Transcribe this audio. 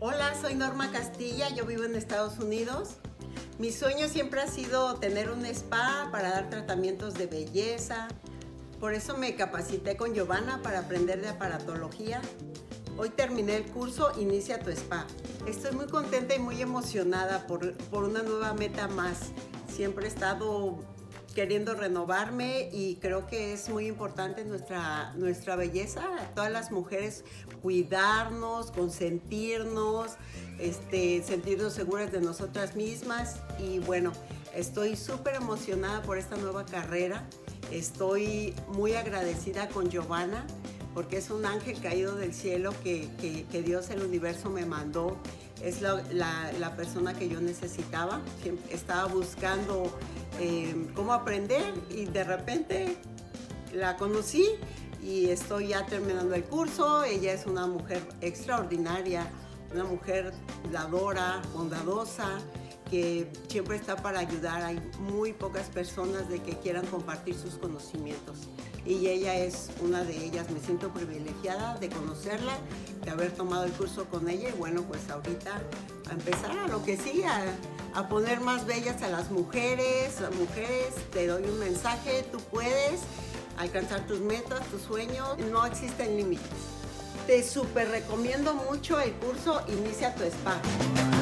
Hola, soy Norma Castilla, yo vivo en Estados Unidos. Mi sueño siempre ha sido tener un spa para dar tratamientos de belleza. Por eso me capacité con Giovanna para aprender de aparatología. Hoy terminé el curso Inicia tu Spa. Estoy muy contenta y muy emocionada por una nueva meta más. Siempre he estado queriendo renovarme y creo que es muy importante nuestra belleza, todas las mujeres cuidarnos, consentirnos, sentirnos seguras de nosotras mismas. Y bueno, estoy súper emocionada por esta nueva carrera. Estoy muy agradecida con Giovanna porque es un ángel caído del cielo que Dios, el universo, me mandó. Es la persona que yo necesitaba. Estaba buscando cómo aprender y de repente la conocí y estoy ya terminando el curso. Ella es una mujer extraordinaria, una mujer dadora, bondadosa, que siempre está para ayudar. Hay muy pocas personas de que quieran compartir sus conocimientos y ella es una de ellas. Me siento privilegiada de conocerla, de haber tomado el curso con ella y bueno, pues ahorita a empezar a lo que sigue, a poner más bellas a las mujeres. Mujeres, te doy un mensaje: tú puedes alcanzar tus metas, tus sueños, no existen límites. Te súper recomiendo mucho el curso Inicia tu Spa.